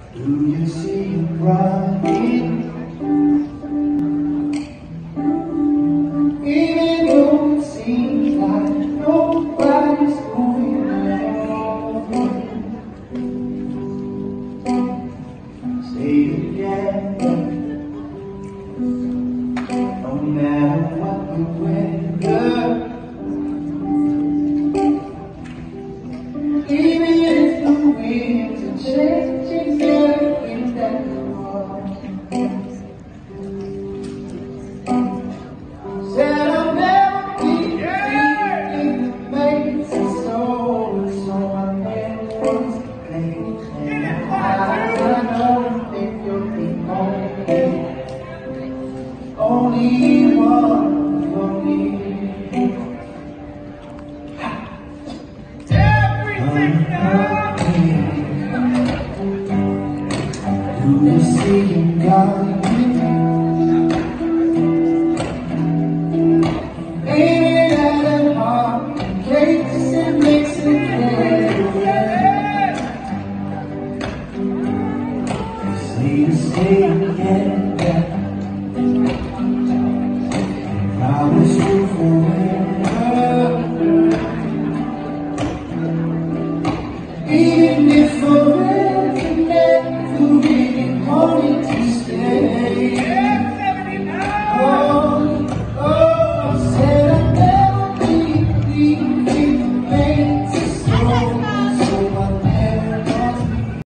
Do you see it crying? Even though it seems like nobody's moving along. Stay together, no matter what the weather. Even if the winds are changing everything that you want. Said I'll never be anything that makes it so I never play. And I don't think you'll be only one for me. Do you see him coming? Ain't it that hard? Case it makes it clear. Say to stay together. Promise you forever.